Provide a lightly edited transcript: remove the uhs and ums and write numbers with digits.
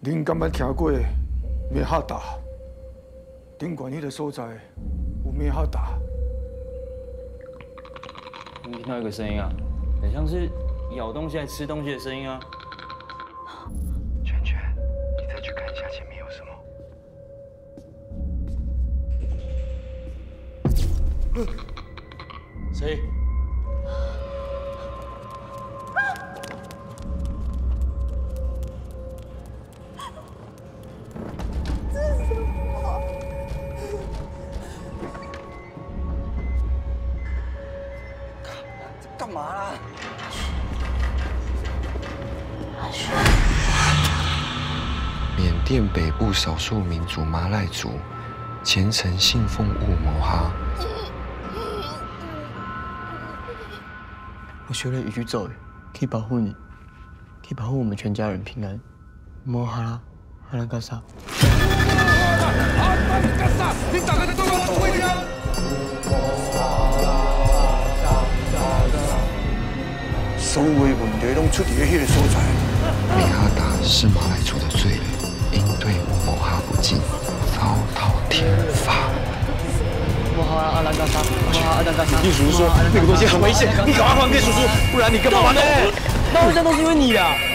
恁敢捌听过灭哈达？顶管迄个所在有灭哈达。 你听到一个声音啊，很像是咬东西还吃东西的声音啊。 圈圈，你再去看一下前面有什么。 谁？ 干嘛啦？缅甸北部少数民族马赖族虔诚信奉雾摩哈。 我学了一句咒语，可以保护你，可以保护我们全家人平安。摩哈拉，哈拉嘎萨。 你大家对我做伙呀！ 所有的问题拢出伫迄个所在。 灭哈达是马来族的罪人，因对乌摩哈不敬，遭到天罚。 摩哈拉阿兰嘎萨，摩哈拉阿兰嘎萨。 听叔叔说那个东西很危险，你赶快还给叔叔，不然你干嘛呢？ 那好像都是因为你啊！